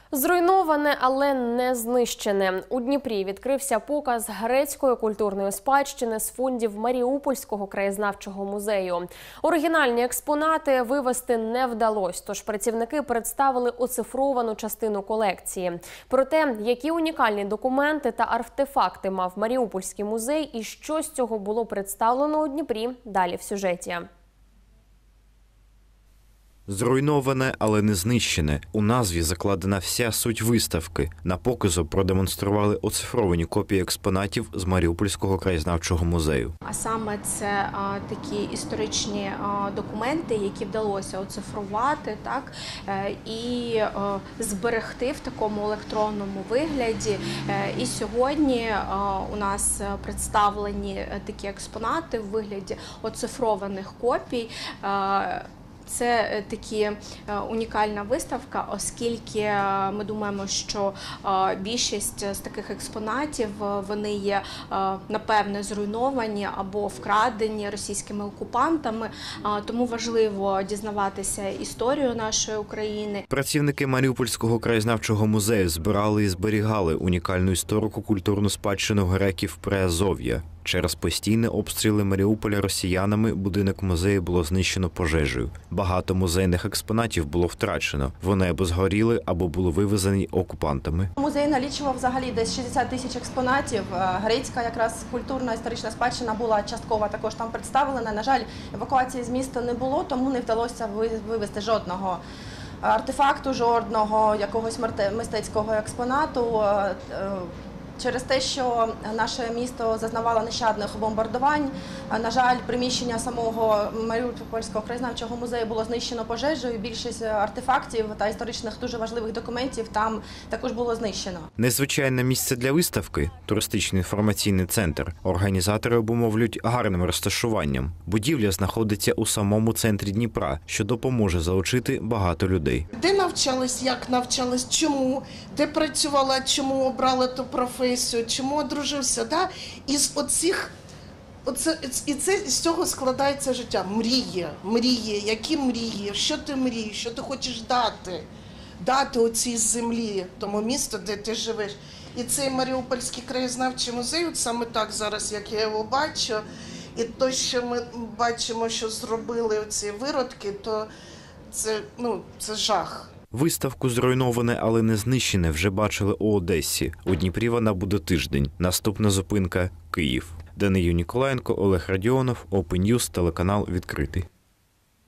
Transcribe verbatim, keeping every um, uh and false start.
Зруйноване, але не знищене. У Дніпрі відкрився показ грецької культурної спадщини з фондів Маріупольського краєзнавчого музею. Оригінальні експонати вивезти не вдалося, тож працівники представили оцифровану частину колекції. Про те, які унікальні документи та артефакти мав Маріупольський музей і що з цього було представлено у Дніпрі, далі в сюжеті. Зруйноване, але не знищене. У назві закладена вся суть виставки. На показу продемонстрували оцифровані копії експонатів з Маріупольського краєзнавчого музею. А саме це а, такі історичні а, документи, які вдалося оцифрувати, так, е, і а, зберегти в такому електронному вигляді. Е, і сьогодні а, у нас представлені такі експонати в вигляді оцифрованих копій. А, Це такі унікальна виставка, оскільки ми думаємо, що більшість з таких експонатів вони є, напевне, зруйновані або вкрадені російськими окупантами, тому важливо дізнаватися історію нашої України. Працівники Маріупольського краєзнавчого музею збирали і зберігали унікальну історико-культурну спадщину греків Приазов'я. Через постійні обстріли Маріуполя росіянами будинок музею було знищено пожежею. Багато музейних експонатів було втрачено. Вони або згоріли, або були вивезені окупантами. Музей налічував взагалі десь шістдесят тисяч експонатів. Грецька якраз культурна історична спадщина була частково також там представлена. На жаль, евакуації з міста не було, тому не вдалося вивезти жодного артефакту, жодного якогось мистецького експонату. Через те, що наше місто зазнавало нещадних бомбардувань, на жаль, приміщення самого Маріупольського краєзнавчого музею було знищено пожежею. Більшість артефактів та історичних дуже важливих документів там також було знищено. Незвичайне місце для виставки – туристичний інформаційний центр. Організатори обумовлюють гарним розташуванням. Будівля знаходиться у самому центрі Дніпра, що допоможе залучити багато людей. Де навчались, як навчались, чому, де працювала, чому обрала ту професію, чому одружився, да? Із оцих, оце, і це з цього складається життя. Мрії, мрії, які мрії, що ти мрієш, що ти хочеш дати, дати оцій землі, тому місту, де ти живеш. І цей Маріупольський краєзнавчий музей, от саме так зараз, як я його бачу, і те, що ми бачимо, що зробили ці виродки, то це, ну, це жах. Виставку «Зруйноване, але не знищене» вже бачили у Одесі. У Дніпрі вона буде тиждень. Наступна зупинка – Київ. Данию Ніколаєнко, Олег Радіонов, Open News, телеканал «Відкритий».